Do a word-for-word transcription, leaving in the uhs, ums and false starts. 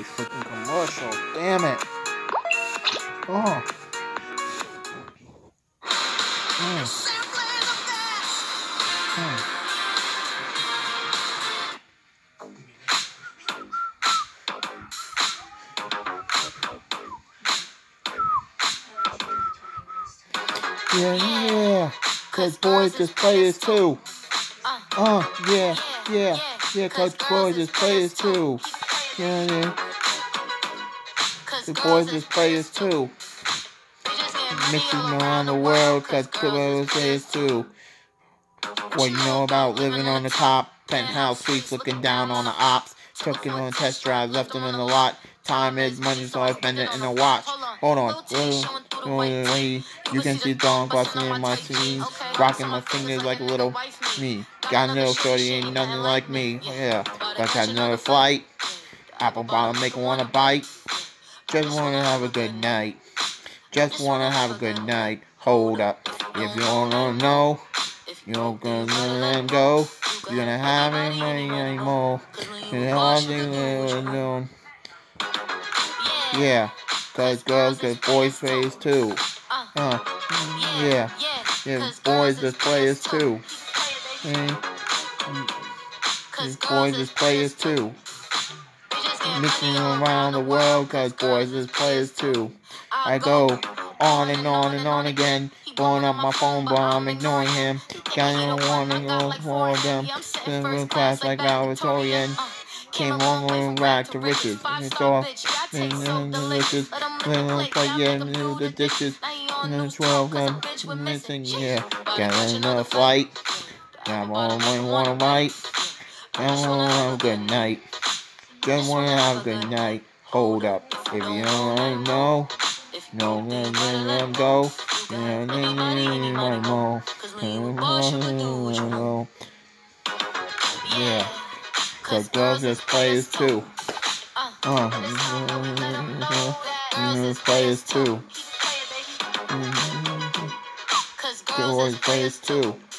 They clicking commercial. Damn it. Oh. Mm. Mm. Yeah, yeah. Cause boys just players too. Uh, yeah, yeah, yeah. Cause boys just players too. Yeah, yeah. Cause boys just players too. Mixing around the world, cause boys players too. What you know about living on the top? Penthouse suites looking down on the ops. Choking on test drives, left them in the lot. Time is money, so I spend it in a watch. Hold on. You can see Dawn busting in my sleeves, rocking my fingers like a little me. Got a little shorty, ain't nothing like me. Yeah, but got another flight. Apple bottom, make her wanna bite. Just wanna have a good night. Just wanna have a good night. Hold up. If you don't know, you're gonna let him go. You're gonna have any money anymore. And all things we're doing. Yeah, cause girls get boys plays too. Uh, yeah, yeah, boys just players too. These boys just players too. Mixing around the world cause boys is players too. I go on and on and on again. Blowing up my phone, but I'm ignoring him. Got to want to go for them. Sitting class like valedictorian. Came on back to riches. It's all delicious. Little play getting into the dishes. And then twelve I'm missing. Yeah, got another flight. Got all my wanna write. I wanna have a good night. Just wanna have a good night. Hold up. If you don't know, no, let them go. Yeah, yeah, cause girls just players too. Uh, players too. Boys players too.